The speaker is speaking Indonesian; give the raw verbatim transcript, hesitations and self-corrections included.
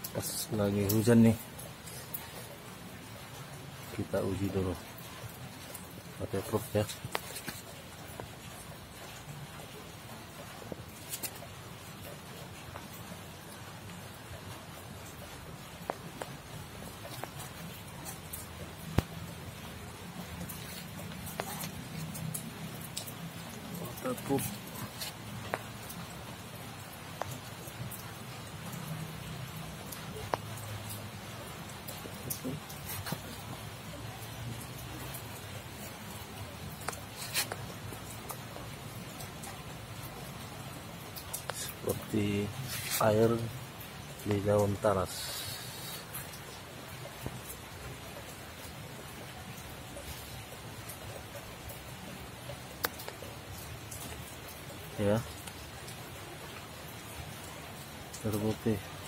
Pas lagi hujan nih, kita uji dulu pakai probe ya. Water probe. Seperti air di daun talas. Ya, terbukti.